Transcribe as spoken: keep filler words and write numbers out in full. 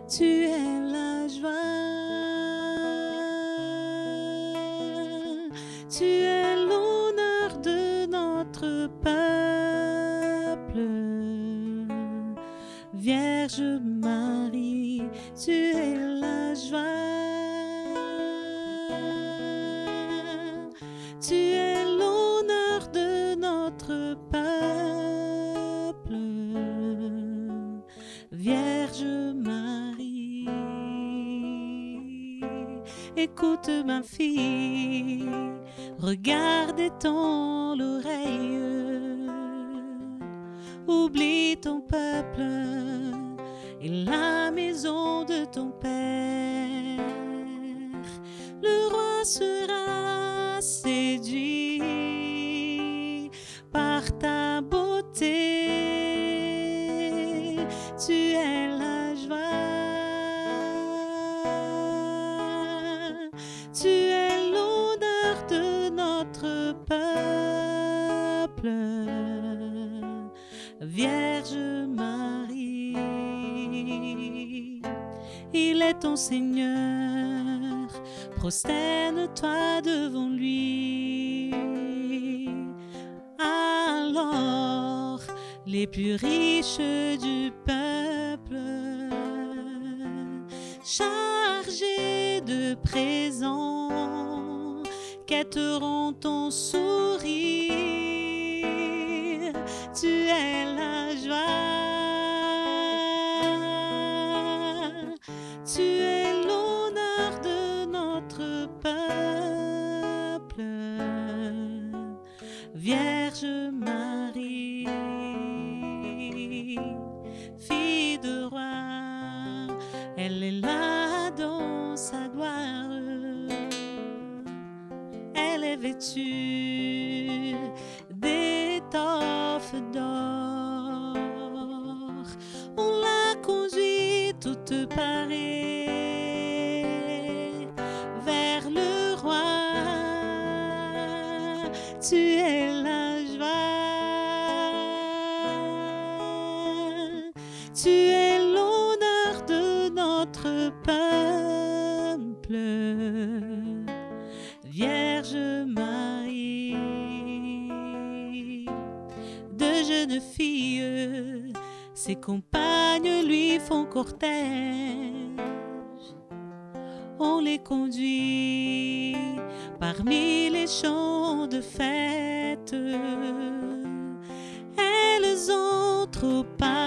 Tu es la joie, tu es l'honneur de notre peuple. Vierge Marie, tu es la joie, tu es l'honneur de notre peuple. Vierge Marie, écoute ma fille, regarde et tends l'oreille, oublie ton peuple et la maison de ton père. Le roi sera séduit par ta beauté. Tu es la joie, tu es l'honneur de notre peuple. Vierge Marie, il est ton Seigneur, prosterne-toi devant lui. Alors, les plus riches du peuple, chargés de présents, quêteront ton sourire. Tu es la joie, tu es l'honneur de notre peuple. Vierge Marie, fille de roi, elle est là dans sa gloire. Elle est vêtue d'étoffes d'or. On l'a conduite toute parée vers le roi. Tu es la joie, tu es l'honneur de notre peuple. Vierge Marie, de jeunes filles, ses compagnes lui font cortège. On les conduit parmi les champs de fête. Elles entrent au pas